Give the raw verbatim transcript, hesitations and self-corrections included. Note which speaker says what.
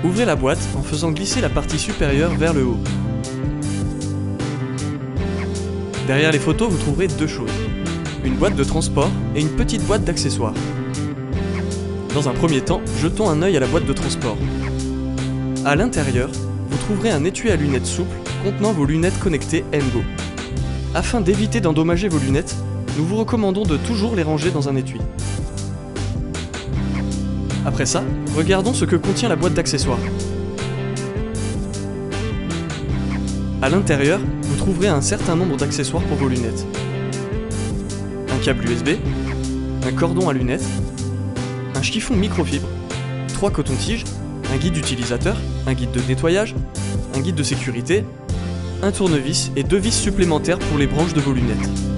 Speaker 1: Ouvrez la boîte en faisant glisser la partie supérieure vers le haut. Derrière les photos, vous trouverez deux choses. Une boîte de transport et une petite boîte d'accessoires. Dans un premier temps, jetons un œil à la boîte de transport. À l'intérieur, vous trouverez un étui à lunettes souple contenant vos lunettes connectées Ngo. Afin d'éviter d'endommager vos lunettes, nous vous recommandons de toujours les ranger dans un étui. Après ça, regardons ce que contient la boîte d'accessoires. À l'intérieur, vous trouverez un certain nombre d'accessoires pour vos lunettes. Un câble U S B, un cordon à lunettes, un chiffon microfibre, trois cotons-tiges, un guide utilisateur, un guide de nettoyage, un guide de sécurité, un tournevis et deux vis supplémentaires pour les branches de vos lunettes.